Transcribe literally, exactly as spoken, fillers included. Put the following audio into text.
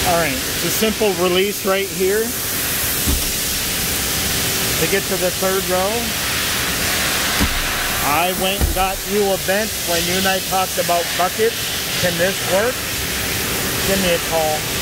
Alright, it's a simple release right here to get to the third row. I went and got you a bench when you and I talked about buckets. Can this work? Give me a call.